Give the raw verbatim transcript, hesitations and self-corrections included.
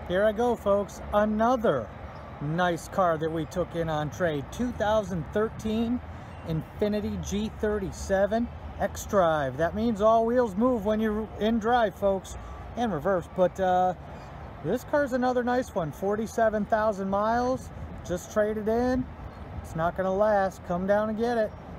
Here I go, folks. Another nice car that we took in on trade. two thousand thirteen INFINITI G thirty-seven X-Drive. That means all wheels move when you're in drive, folks, and reverse. But uh, this car's another nice one. forty-seven thousand miles. Just traded in. It's not going to last. Come down and get it.